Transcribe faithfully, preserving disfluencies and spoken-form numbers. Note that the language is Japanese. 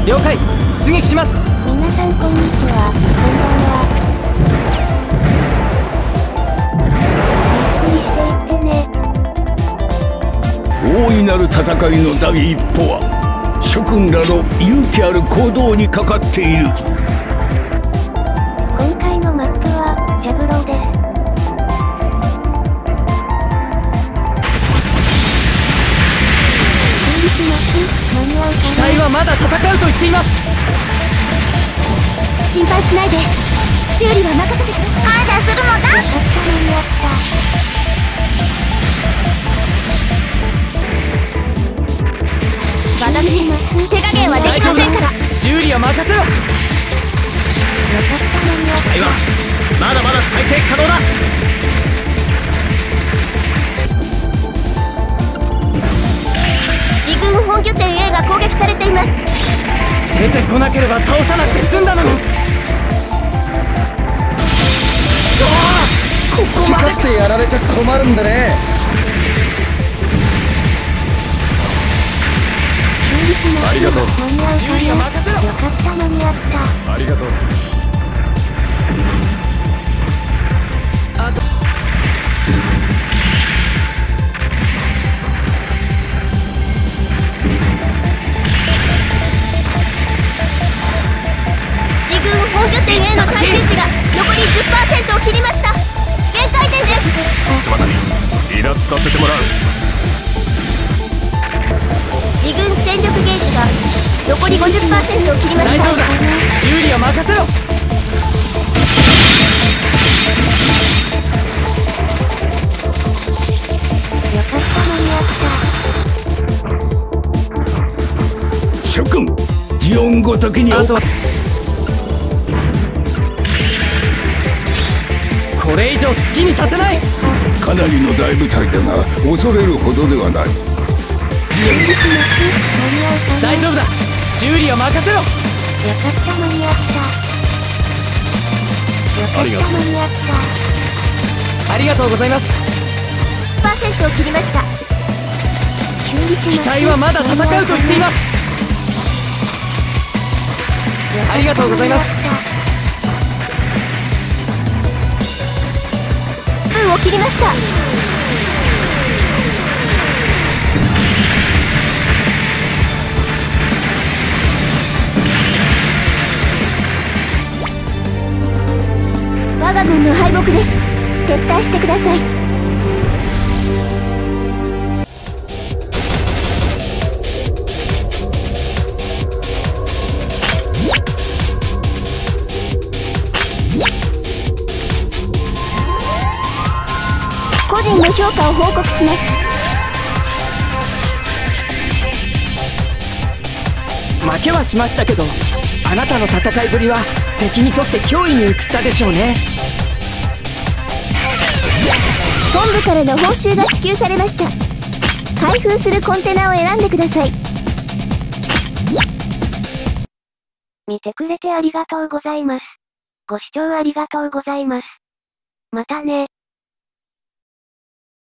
了解。出撃します。 皆さんこんにちは。こんばんは。ゆっくりしていってね。 大いなる戦いの第一歩は諸君らの勇気ある行動にかかっている。 今回のマップはジャブローです。修理します。間に合うかな。 機体はまだ戦うと言っています。 心配しないで。修理は任せてください。感謝するのだ。よかった間に合った。 私、手加減はできませんから。 修理は任せろ。 よかった間に合った。 機体はまだまだ再生可能だ。 自軍本拠点 A が攻撃されています。 出てこなければ倒さなくて済んだのに。くそー、こ好きこまで勝手やられちゃ困るんだね。 ありがとう。 間に合うかな。 修理は任せろ。 よかった間に合った。 ありがとう。 あと自軍本拠点 A の再生値が残り じゅっパーセント を切りました。限界点です。 すまない。離脱させてもらう。 自軍戦力ゲージが残り ごじゅっパーセント を切りました。 大丈夫だ。修理は任せろ。 よかった間に合った。 諸君、擬音ごときにあとはこれ以上好きにさせない。 かなりの大部隊だが恐れるほどではない。 大丈夫だ。修理は任せろ。 よかった間に合った。よかった間に合った。 ありがとうございます。 パーセントを切りました。 修理します。 機体はまだ戦うと言っています。ありがとうございます。 分を切りました。我が軍の敗北です。撤退してください。個人の評価を報告します。 負けはしましたけど、あなたの戦いぶりは敵にとって脅威に移ったでしょうね。 本部からの報酬が支給されました。開封するコンテナを選んでください。 見てくれてありがとうございます。ご視聴ありがとうございます。またね。